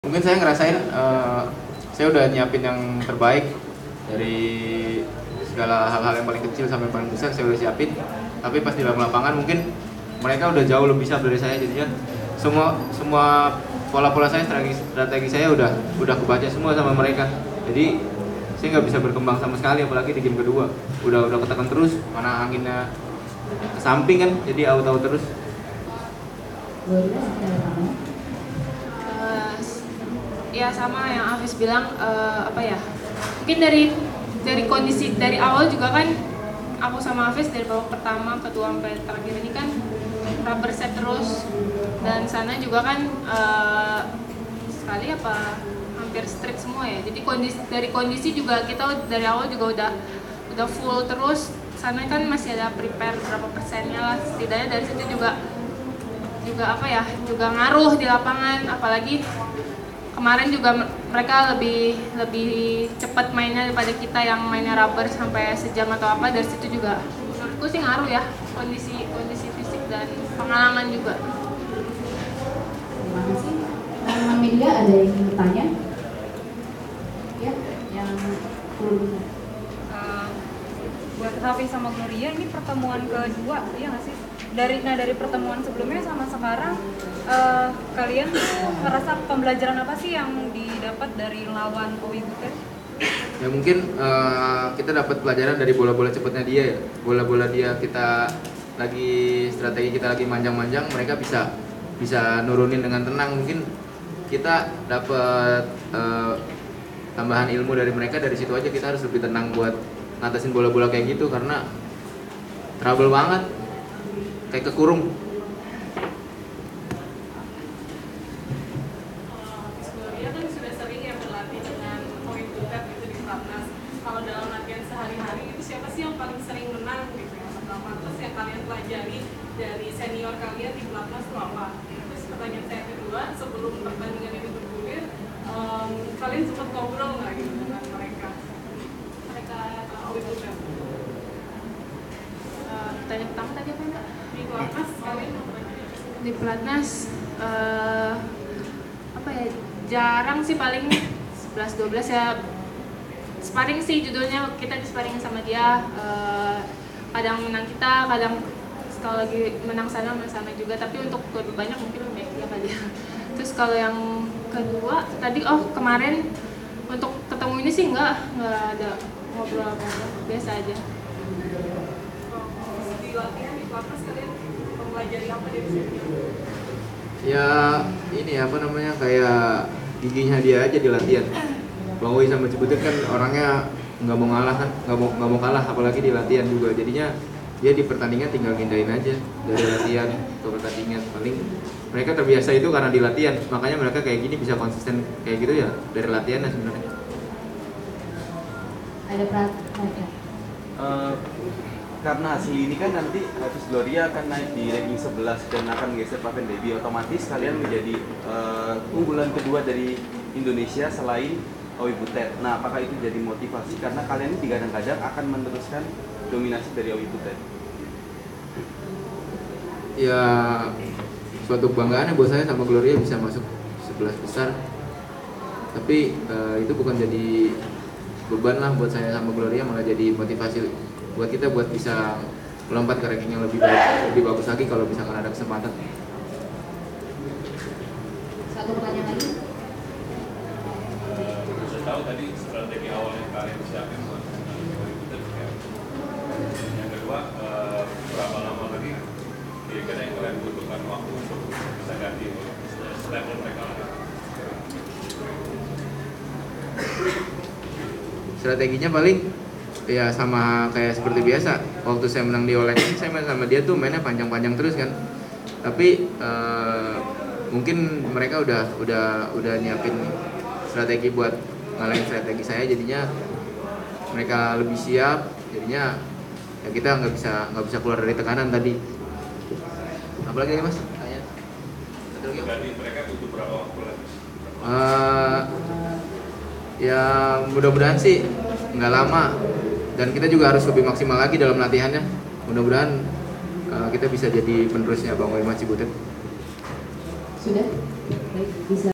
Mungkin saya ngerasain saya udah nyiapin yang terbaik dari segala hal-hal yang paling kecil sampai paling besar saya udah siapin. Tapi pas di dalam lapangan mungkin mereka udah jauh lebih siap dari saya, jadinya semua pola-pola saya, strategi saya udah kebaca semua sama mereka. Jadi saya nggak bisa berkembang sama sekali, apalagi di game kedua. Udah ketekan terus, mana anginnya ke samping kan, jadi out terus. Ya sama yang Hafiz bilang, mungkin dari kondisi dari awal juga kan aku sama Hafiz dari babak pertama, kedua sampai terakhir ini kan rubber set terus, dan sana juga kan hampir straight semua ya. Jadi dari kondisi juga kita dari awal juga udah full terus. Sana kan masih ada prepare berapa persennya lah, setidaknya dari situ juga ngaruh di lapangan. Apalagi kemarin juga mereka lebih cepat mainnya daripada kita yang mainnya rubber sampai sejam atau apa. Dari situ juga menurutku sih ngaruh ya, kondisi fisik dan pengalaman juga. Terima kasih. Teman-teman media ada yang ingin bertanya? Ya, yang belum. Buat Hafiz sama Gloria, ini pertemuan kedua, ya nggak sih? Dari pertemuan sebelumnya sama sekarang, kalian tuh ngerasa pembelajaran apa sih yang didapat dari lawan Owi Butet? Ya mungkin kita dapat pelajaran dari bola-bola cepatnya dia ya. Bola-bola dia strategi kita lagi manjang-manjang, mereka bisa nurunin dengan tenang. Mungkin kita dapat tambahan ilmu dari mereka. Dari situ aja kita harus lebih tenang buat ngatasin bola-bola kayak gitu, karena trouble banget, kayak kekurung. Gloria kan sudah sering ya berlatih dengan Owi Butet itu di Platnas. Kalau dalam latihan sehari-hari itu siapa sih yang paling sering menang gitu yang pertama? Terus yang kalian pelajari dari senior kalian di Platnas itu apa? Terus pertanyaan saya kedua, sebelum pertandingan itu bergulir, kalian sempat ngobrol nggak gitu dengan mereka Owi Butet? Pertanyaan pertama tadi apa enggak? Di Platnas kalian Di Platnas jarang sih, paling 11-12 ya. Sparring sih judulnya, kita di sparring sama dia. Kadang menang kita, kadang kalau lagi menang sana juga, tapi untuk lebih banyak mungkin lebih baik dia kali ya. Terus kalau yang kedua tadi kemarin untuk ketemu ini sih nggak ada ngobrol apa-apa, biasa aja. di latihan di Platnas kalian mempelajari apa dari senior? Ya ini kayak giginya dia aja di latihan. Bang Wei sama Cibutet kan orangnya nggak mau ngalah kan, nggak mau kalah, apalagi di latihan juga. Jadinya dia di pertandingan tinggal ngindain aja dari latihan ke pertandingan. Paling mereka terbiasa itu karena di latihan, makanya mereka kayak gini bisa konsisten kayak gitu ya dari latihan sebenarnya. Ada pertanyaan? Karena hasil ini kan nanti Hafiz Gloria akan naik di ranking 11 dan akan geser Paven Debbie, otomatis kalian menjadi unggulan kedua dari Indonesia selain Owi Butet. Nah, apakah itu jadi motivasi karena kalian ini kadang-kadang akan meneruskan dominasi dari Owi Butet? Ya suatu kebanggaan ya buat saya sama Gloria bisa masuk 11 besar. Tapi itu bukan jadi beban lah buat saya sama Gloria, malah jadi motivasi buat kita buat bisa melompat ke ranking yang lebih bagus lagi kalau misalkan ada kesempatan. Satu pertanyaan lagi. Saya tahu tadi strategi awal yang kalian siapin buat Owi Butet ya. Yang kedua, berapa lama lagi kira-kira yang kalian butuhkan waktu untuk bisa ganti level mereka lagi? Strateginya paling ya sama kayak seperti biasa. Waktu saya menang di All England, saya main sama dia tuh mainnya panjang-panjang terus kan. Tapi mungkin mereka udah nyiapin strategi buat ngalahin strategi saya, jadinya mereka lebih siap. Jadinya ya kita nggak bisa keluar dari tekanan tadi. Apalagi nih Mas? Tanya. Jadi mereka butuh berapa waktu lagi? Ya mudah-mudahan sih nggak lama, dan kita juga harus lebih maksimal lagi dalam latihannya. Mudah-mudahan kita bisa jadi penerusnya Bang Wei Cibutet. Sudah? Baik, bisa.